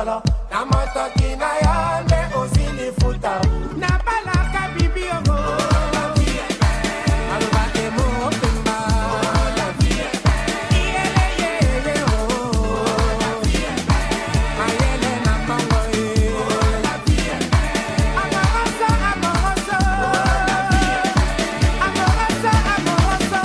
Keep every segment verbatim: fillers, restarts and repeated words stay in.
solo na moto kina yonde osini futa na balaka bibi ogo la vie est belle aluba emo pemba la vie est belle yele yele oh la vie est belle ayele na mango eh la vie est belle amoroso amoroso la vie est belle amoroso amoroso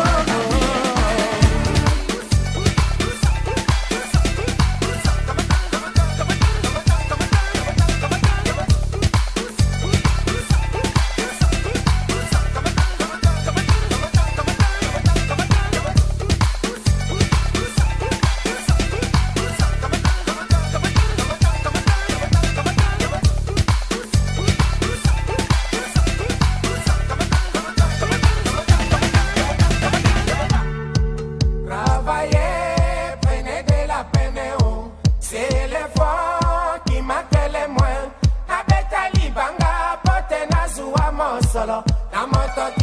Travailler, prenez de la peine, oh. C'est l'effort qui marque les moins. Abeta libanga, pote na zuwa mosolo. Na moto